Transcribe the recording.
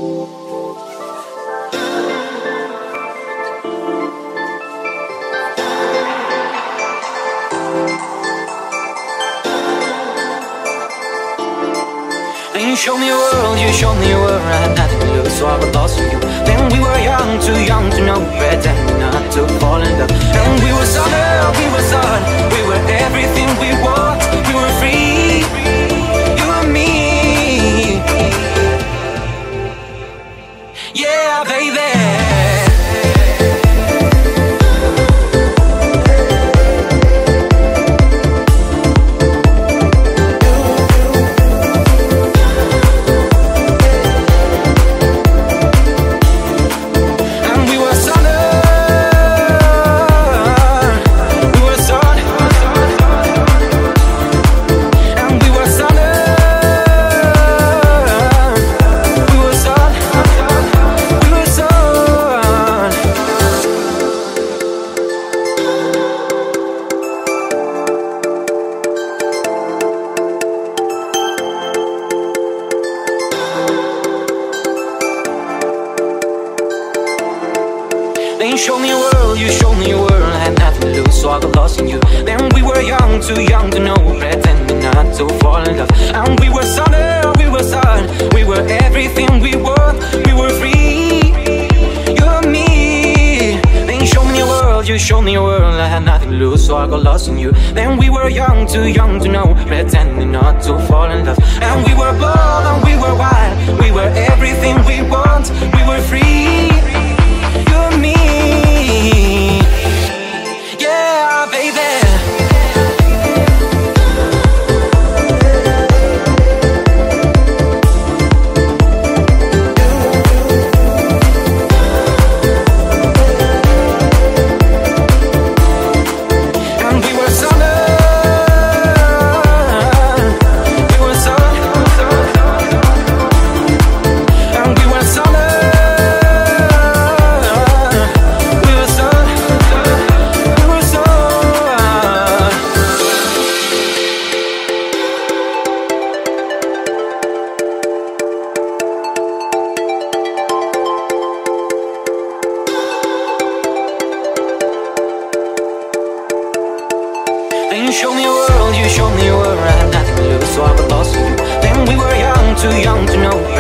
Then you showed me a world, you showed me a world. I had nothing to lose, so I got lost in you. Then we were young, too young to know, pretending not to fall in love. And we were summer, we were sun, we were everything we want. We were free, you and me. Yeah, baby. Then you showed me a world, you showed me a world. I had nothing to lose, so I got lost in you. Then we were young, too young to know, pretending not to fall in love. And we were summer, we were sun, we were everything we want. We were free, you and me. Then you showed me a world, you showed me a world. I had nothing to lose, so I got lost in you. Then we were young, too young to know, pretending not to fall in love. And we were bold and we were wild, we were everything we want. We were free, you and me. Yeah, baby. Then you showed me a world, I had nothing to lose, so I got lost in you. Then we were young, too young to know,